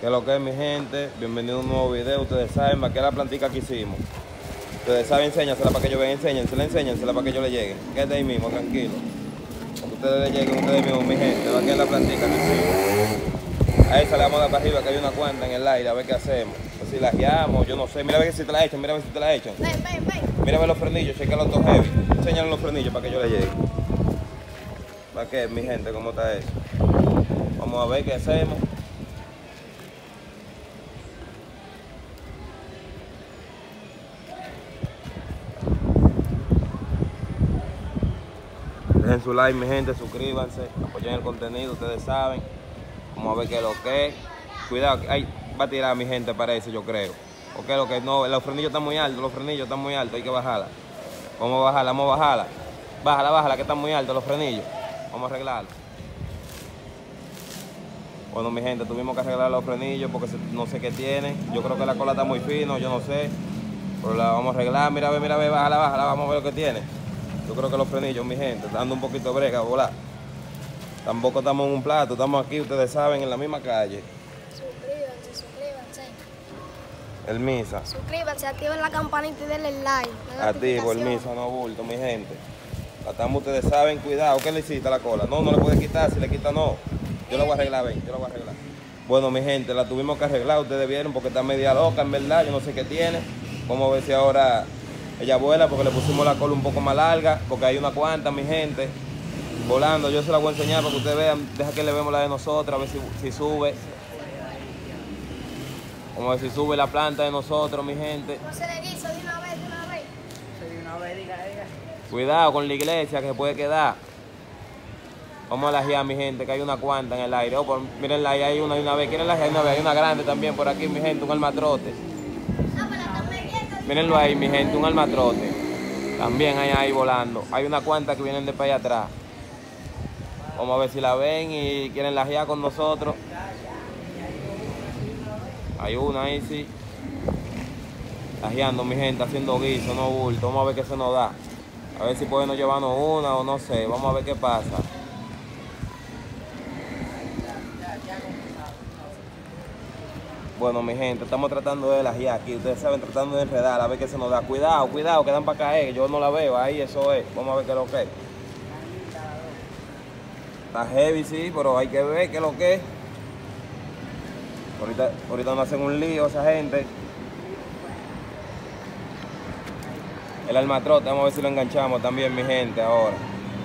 ¿Qué es lo que es, mi gente? Bienvenido a un nuevo video. Ustedes saben, ¿para qué la plantica que hicimos? Ustedes saben, enséñansela para que yo vean, enséñansela para que yo le llegue. Quédate ahí mismo, tranquilo. Cuando ustedes le lleguen, ustedes mismos, mi gente, ¿para qué la plantica que hicimos? A esa le vamos a dar para arriba, que hay una cuanta en el aire, a ver qué hacemos. Pues si la guiamos, yo no sé. Mira a ver si te la echan, mira a ver si te la echan. Ven. Mira a ver los frenillos, checa los dos heavy. Enséñale los frenillos para que yo le llegue. ¿Para qué, mi gente? ¿Cómo está eso? Vamos a ver qué hacemos. Dejen su like, mi gente, suscríbanse, apoyen el contenido, ustedes saben. Vamos a ver qué es lo que es. Cuidado, ahí va a tirar, mi gente, parece, yo creo. O qué es lo que no, los frenillos están muy altos, hay que bajarla. Vamos a bajarla. Bájala, que están muy altos los frenillos. Vamos a arreglarlo. Bueno, mi gente, tuvimos que arreglar los frenillos porque no sé qué tiene. Yo creo que la cola está muy fino, yo no sé. Pero la vamos a arreglar, mira, bájala, vamos a ver lo que tiene. Yo creo que los frenillos, mi gente, dando un poquito de brega, volar. Tampoco estamos en un plato, estamos aquí, ustedes saben, en la misma calle. Suscríbanse. El Misa. Suscríbanse, activen la campanita y denle like. Activo, el Misa, no bulto, mi gente. La estamos, ustedes saben, cuidado. ¿Qué le hiciste a la cola? No le puede quitar, si le quita no. Yo la voy a arreglar, ven, yo la voy a arreglar. Bueno, mi gente, la tuvimos que arreglar, ustedes vieron, porque está media loca, en verdad, yo no sé qué tiene. Vamos a ver si ahora ella vuela, porque le pusimos la cola un poco más larga, porque hay una cuanta, mi gente, volando. Yo se la voy a enseñar para que ustedes vean, deja que le vemos la de nosotros, a ver si sube. Vamos a ver si sube la planta de nosotros, mi gente. No se le guiso de una vez. Diga. Cuidado con la iglesia que se puede quedar. Vamos a lajear, mi gente, que hay una cuanta en el aire. Oh, pues, mírenla, ahí hay una vez. ¿Quieren lajear una vez? Hay una grande también por aquí, mi gente, un almatrote. Mírenlo ahí, mi gente, un almatrote. También hay ahí volando. Hay una cuanta que vienen de para allá atrás. Vamos a ver si la ven y quieren lajear con nosotros. Hay una ahí, sí. Lajeando, mi gente, haciendo guiso, no bulto. Vamos a ver qué se nos da. A ver si podemos llevarnos una o no sé. Vamos a ver qué pasa. Bueno, mi gente, estamos tratando de lajear aquí. Ustedes saben, tratando de enredar, a ver qué se nos da. Cuidado, que dan para caer. Yo no la veo. Ahí, eso es. Vamos a ver qué es lo que es. Está heavy, sí, pero hay que ver qué es lo que es. Ahorita nos hacen un lío esa gente. El almatrote, vamos a ver si lo enganchamos también, mi gente, ahora.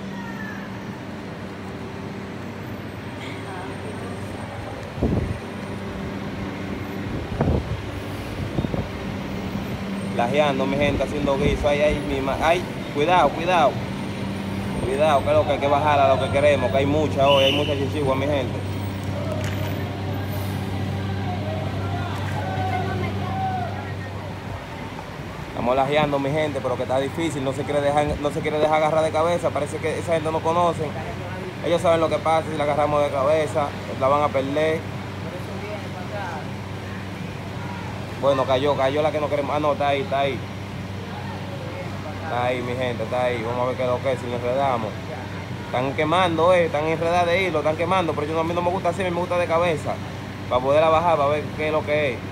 Lajeando, mi gente, haciendo guiso. Ay, cuidado. Cuidado, que es lo que hay que bajar a lo que queremos, que hay mucha hoy, hay mucha chichigua, mi gente. Estamos lajeando, mi gente, pero que está difícil, no se quiere dejar agarrar de cabeza. Parece que esa gente no conoce. Ellos saben lo que pasa, si la agarramos de cabeza, la van a perder. Bueno, cayó la que no queremos. Ah, no, está ahí. Está ahí, mi gente, está ahí. Vamos a ver qué es lo que es, si nos enredamos. Están quemando, están enredados de hilo, están quemando, pero a mí no me gusta así, me gusta de cabeza. Para poderla bajar, para ver qué es lo que es.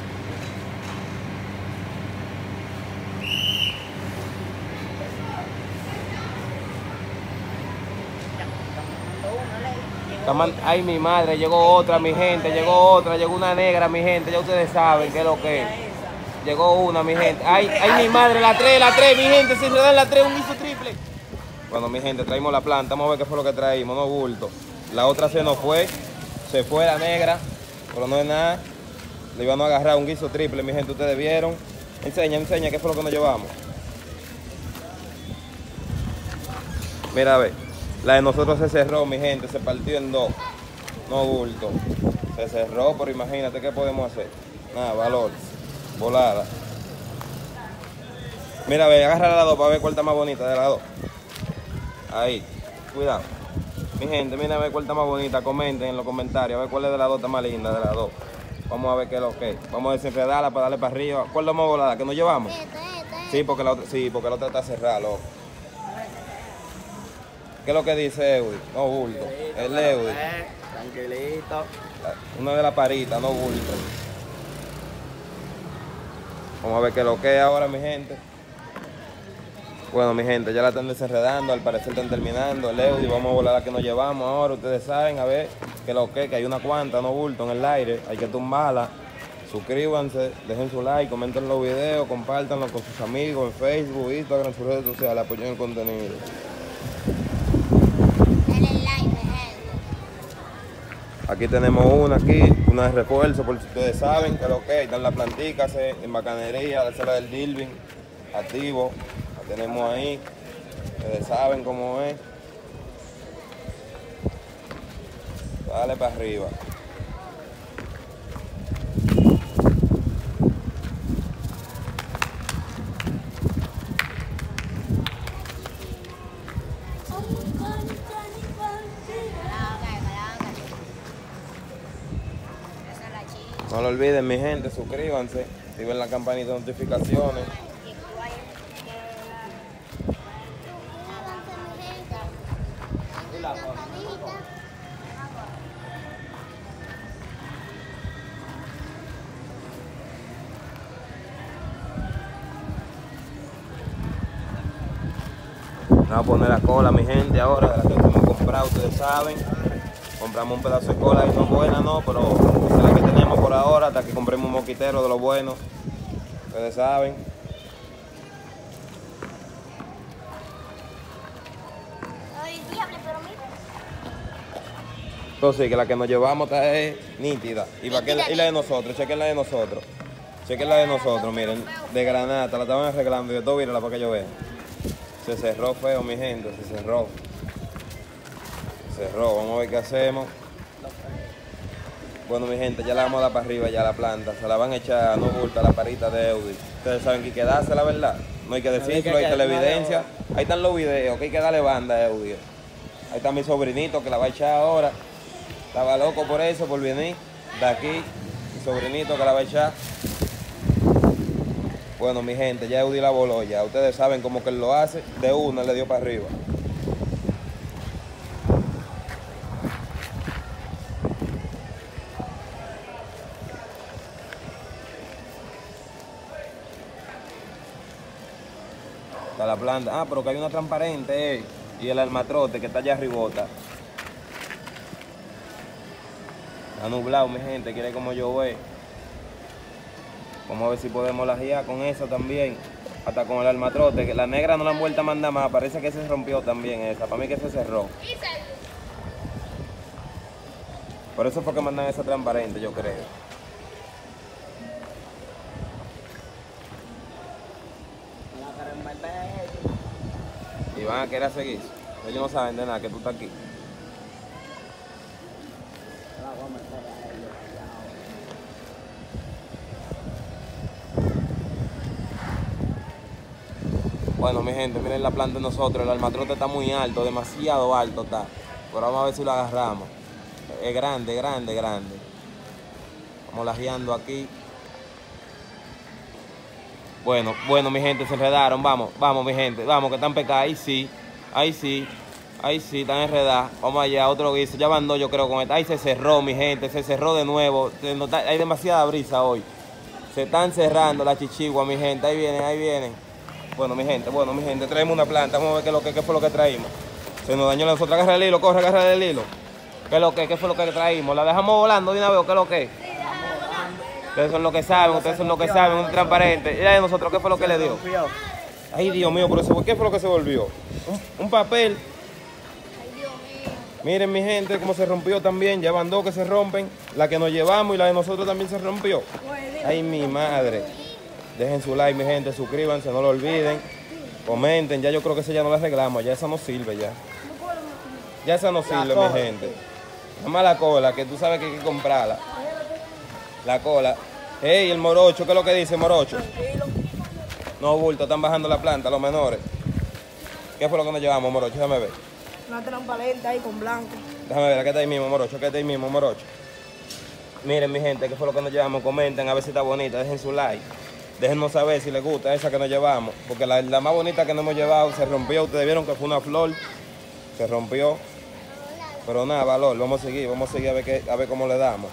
Ay, mi madre, llegó otra, mi gente, llegó una negra, mi gente, ya ustedes saben qué es lo que es. Llegó una, mi gente. Ay, mi madre, la 3, mi gente, si se dan la 3, un guiso triple. Bueno, mi gente, traímos la planta, vamos a ver qué fue lo que traímos, no bulto. La otra se fue la negra, pero no es nada. Le iban a agarrar un guiso triple, mi gente, ustedes vieron. Enseña, qué fue lo que nos llevamos. Mira, a ver. La de nosotros se cerró, mi gente, se partió en dos. No bulto. Se cerró, pero imagínate qué podemos hacer. Nada, valor. Volada. Mira, ve, agarra la dos para ver cuál está más bonita de las dos. Ahí. Cuidado. Mi gente, mira a ver cuál está más bonita. Comenten en los comentarios a ver cuál es de las dos está más linda de las dos. Vamos a ver qué es lo que es. Vamos a desenredarla para darle para arriba. ¿Cuál es la más volada? ¿Que nos llevamos? Sí, porque la otra está cerrada, loco. ¿Qué es lo que dice Eudi? No, bulto. El Eudi. Tranquilito. Una de las paritas, no bulto. Vamos a ver qué lo que es ahora, mi gente. Bueno, mi gente, ya la están desenredando, al parecer están terminando. El Eudi, vamos a volar la que nos llevamos ahora. Ustedes saben, a ver qué lo que hay una cuanta, no bulto en el aire. Hay que tumbarla. Suscríbanse, dejen su like, comenten los videos, compártanlo con sus amigos en Facebook, Instagram, sus redes sociales, apoyen el contenido. Aquí tenemos una de refuerzo, por si ustedes saben que lo que hay, están las planticas en bacanería, la sala del Dilvin, activo, la tenemos ahí, ustedes saben cómo es. Dale para arriba. No lo olviden, mi gente, suscríbanse, activen la campanita de notificaciones. Vamos a poner la cola, mi gente, ahora, de la que hemos comprado, ustedes saben. Compramos un pedazo de cola y no es buena, no, pero esa es la que teníamos por ahora, hasta que compremos un moquitero de los buenos. Ustedes saben. Ay, diable, pero mira. Entonces, que la que nos llevamos está es nítida. Y la de nosotros, chequen la de nosotros. Chequen la de nosotros, miren, de granata, la estaban arreglando y de todo, mírenla para que yo vea. Se cerró feo, mi gente, se cerró. Cerró, vamos a ver qué hacemos. Bueno, mi gente, ya la vamos a dar para arriba, ya la planta. Se la van a echar, no bulta, la parita de Eudi. Ustedes saben que hay que darse, la verdad. No hay que decirlo, hay televidencia. Ahí están los videos, que hay que darle banda a Eudi. Ahí está mi sobrinito que la va a echar ahora. Estaba loco por eso, por venir de aquí. Mi sobrinito que la va a echar. Bueno, mi gente, ya Eudi la voló ya. Ustedes saben cómo que él lo hace. De una le dio para arriba. Está la planta. Ah, pero que hay una transparente, y el almatrote que está allá arribota. Está nublado, mi gente, quiere como yo ve. Vamos a ver si podemos lajear con eso también. Hasta con el almatrote, que la negra no la han vuelto a mandar más. Parece que se rompió también esa. Para mí que se cerró. Por eso fue que mandan esa transparente, yo creo. Y van a querer seguir. Ellos no saben de nada que tú estás aquí. Bueno, mi gente, miren la planta de nosotros. El almatrote está muy alto, demasiado alto está. Pero vamos a ver si lo agarramos. Es grande, grande, grande. Vamos lajeando aquí. Bueno, mi gente, se enredaron. Vamos, mi gente. Vamos, que están pecadas. Ahí sí, están enredadas. Vamos allá, otro guiso. Ya van dos, yo creo, con esta. Ahí se cerró, mi gente. Se cerró de nuevo. Hay demasiada brisa hoy. Se están cerrando las chichiguas, mi gente. Ahí vienen. Bueno, mi gente, traemos una planta. Vamos a ver qué fue lo que traímos. Se nos dañó la nosotros. Agarra el hilo, corre, agarra el hilo. ¿Qué fue lo que traímos? ¿La dejamos volando de una vez o qué es lo que es? Ustedes son lo que saben, un transparente. Y de nosotros, ¿qué fue lo que le dio? Ay, Dios mío, pero ¿qué fue lo que se volvió? Un papel. Ay, Dios mío. Miren, mi gente, cómo se rompió también. Ya van dos que se rompen. La que nos llevamos y la de nosotros también se rompió. Ay, mi madre. Dejen su like, mi gente, suscríbanse, no lo olviden. Comenten, ya yo creo que esa ya no la arreglamos, ya esa no sirve ya. Ya esa no sirve, mi gente. Nada más la cola, que tú sabes que hay que comprarla. La cola. Hey, el morocho, ¿qué es lo que dice morocho? No, bulto, están bajando la planta, los menores. ¿Qué fue lo que nos llevamos, morocho? Déjame ver. Una transparente ahí con blanco. Déjame ver, aquí está ahí mismo, morocho, aquí está ahí mismo, morocho. Miren, mi gente, ¿qué fue lo que nos llevamos? Comenten, a ver si está bonita, dejen su like. Déjennos saber si les gusta esa que nos llevamos. Porque la más bonita que nos hemos llevado se rompió. Ustedes vieron que fue una flor. Se rompió. Pero nada, valor, vamos a seguir a ver cómo le damos.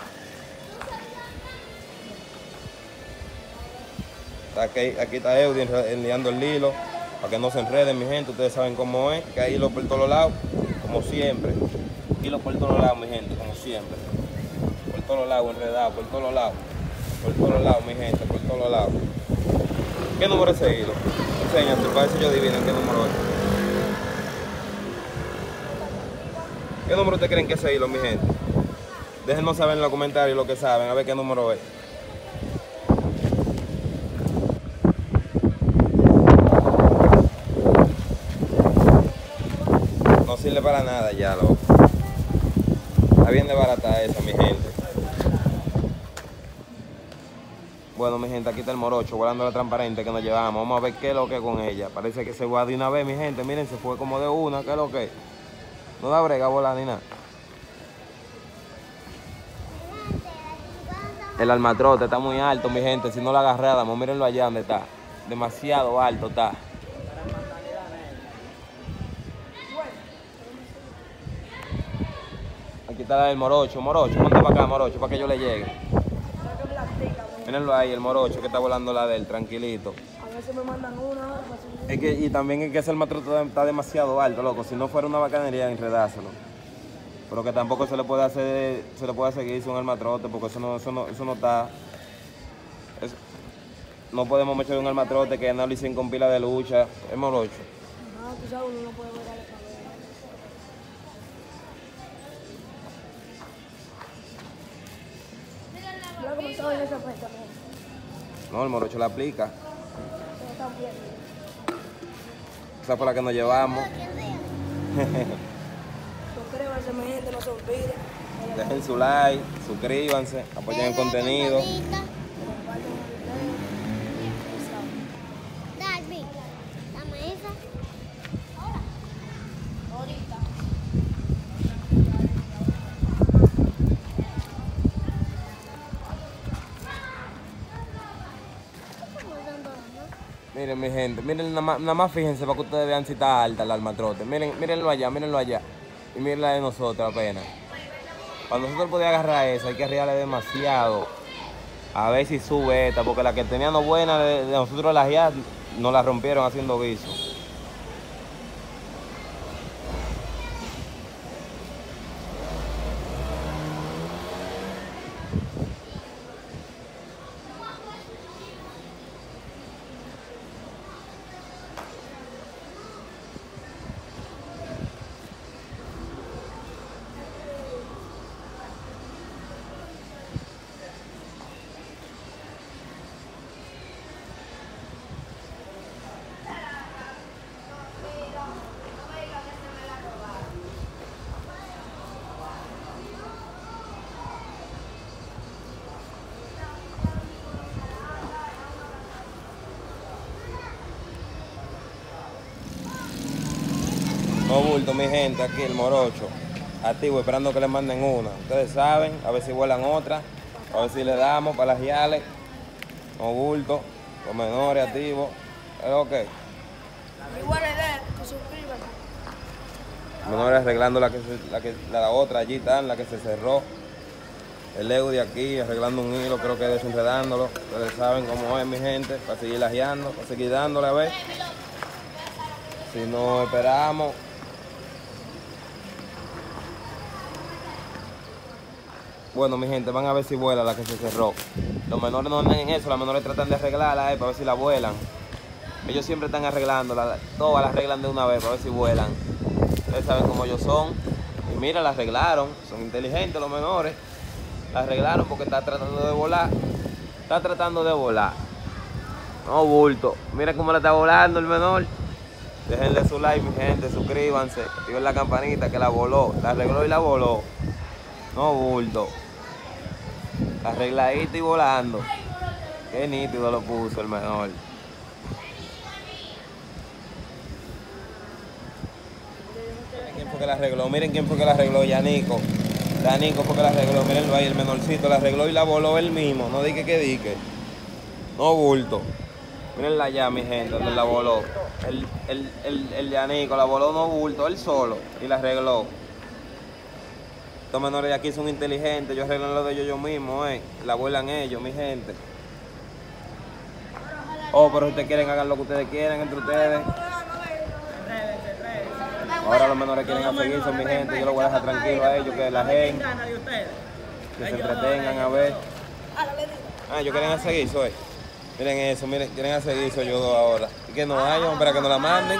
Aquí está Eudy enliando el hilo para que no se enreden, mi gente. Ustedes saben cómo es, que hay hilo por todos lados, como siempre. Hilo por todos lados, mi gente, como siempre. Por todos lados, enredado, por todos lados. Por todos lados, mi gente, por todos lados. ¿Qué número es ese hilo? Enséñate, para ver si yo adivino qué número es. ¿Qué número ustedes creen que es ese hilo, mi gente? Déjenos saber en los comentarios lo que saben, a ver qué número es. No sirve para nada ya, loco. Está bien de barata esa, mi gente. Bueno, mi gente, aquí está el morocho volando la transparente que nos llevamos. Vamos a ver qué es lo que es con ella. Parece que se va de una vez, mi gente. Miren, se fue como de una. ¿Qué es lo que es? No da brega volar ni nada. El almatrote está muy alto, mi gente. Si no la agarráramos, mírenlo allá donde está. Demasiado alto está. Aquí está el morocho. Morocho, ponte para acá, morocho, para que yo le llegue. Mírenlo ahí, el morocho que está volando la de él, tranquilito. A veces me mandan una. Y también es que ese almatrote está demasiado alto, loco. Si no fuera una bacanería, enredárselo. Pero que tampoco se le puede seguir un almatrote, porque eso no está. No podemos meter un almatrote que no le hicieron con pila de lucha. Es morocho. No, tú sabes, uno no puede ver a la cabeza. Ya comenzó en esa fecha, No, el morocho la aplica. pero están bien. Esa fue la que nos llevamos. Suscríbanse, mi gente, no se olviden. Dejen su like, suscríbanse, apoyen el contenido. Compartan el video. Dale, dame esa. Ahorita. Miren, mi gente, miren, nada más fíjense para que ustedes vean si está alta el almatrote. Mírenlo allá, mírenlo allá. Y miren la de nosotros apenas. Para nosotros poder agarrar esa, hay que arriarle demasiado. A ver si sube esta, porque la que teníamos buena de nosotros las ya nos la rompieron haciendo guiso. No bulto, mi gente, aquí el morocho. Activo, esperando que le manden una. Ustedes saben, a ver si vuelan otra. A ver si le damos para las yales. No bulto, los menores activos. ¿Es lo que? Igual es que suscríbanse. Menores arreglando la otra, allí están, la que se cerró. El Eudy de aquí arreglando un hilo, creo que desenredándolo. Ustedes saben cómo es, mi gente, para seguir lajeando, para seguir dándole a ver. Si no esperamos. Bueno, mi gente, van a ver si vuela la que se cerró. Los menores no andan en eso, los menores tratan de arreglarla para ver si la vuelan. Ellos siempre están arreglándola, todas las arreglan de una vez para ver si vuelan. Ustedes saben cómo ellos son. Y mira, la arreglaron, son inteligentes los menores. La arreglaron porque está tratando de volar. Está tratando de volar. No bulto. Mira cómo la está volando el menor. Déjenle su like, mi gente, suscríbanse, activen la campanita que la voló, la arregló y la voló. No bulto. Arregladito y volando. Qué nítido lo puso el menor. Miren quién fue que la arregló, miren quién fue que la arregló, Yanico. Yanico fue que la arregló, mírenlo ahí, el menorcito la arregló y la voló él mismo, no dique que dique. No bulto. Mírenla allá, mi gente, donde la voló. El Yanico la voló no bulto, él solo, y la arregló. Estos menores de aquí son inteligentes, ellos arreglan lo de ellos mismos, la vuelan ellos, mi gente. Oh, pero si ustedes quieren, hagan lo que ustedes quieran entre ustedes. Ahora los menores quieren a seguirse, mi gente. Yo los voy a dejar tranquilos a ellos, que la gente, que se entretengan a ver. Ellos quieren a seguirse hoy. Miren eso, miren, quieren a seguirse ellos dos ahora. Y que no hayan, para que nos la manden.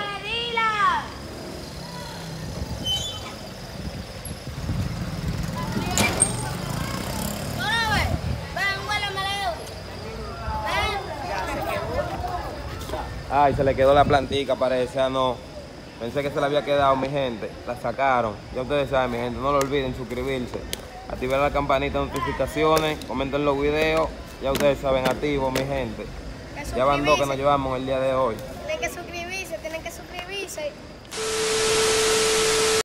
Ay, se le quedó la plantica, parece. Ah, no. Pensé que se la había quedado, mi gente. La sacaron. Ya ustedes saben, mi gente. No lo olviden suscribirse. Activar la campanita de notificaciones. Comenten los videos. Ya ustedes saben, activos, mi gente. Ya van 2 que nos llevamos el día de hoy.